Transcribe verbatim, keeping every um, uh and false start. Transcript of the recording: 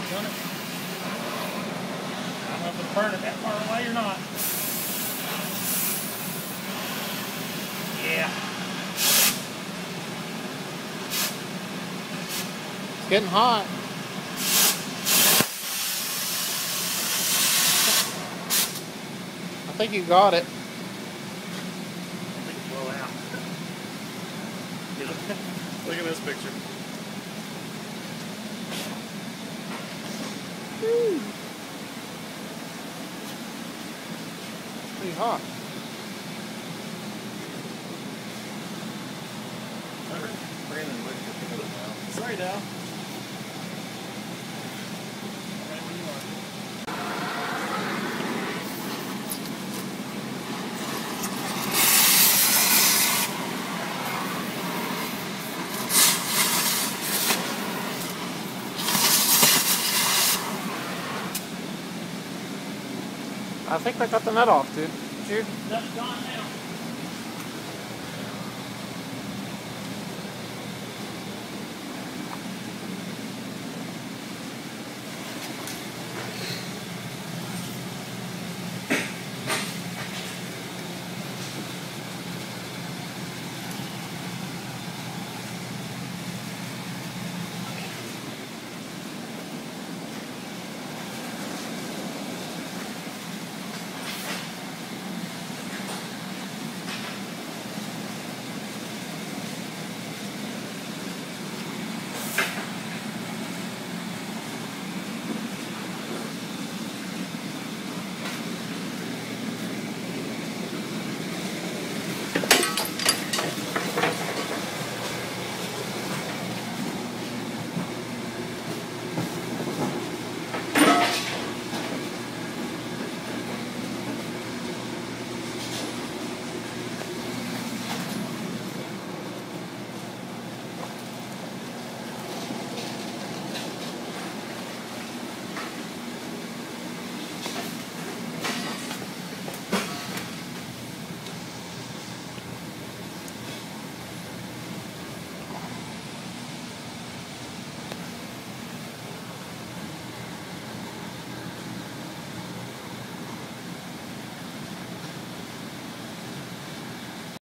Done it. I don't know if it'll burn it that far away or not. Yeah. It's getting hot. I think you got it. I think it's blow out. Look at this picture. Woo. Pretty hot. Sorry, Dal. I think I got the nut off, dude. Did you? Nut's gone now.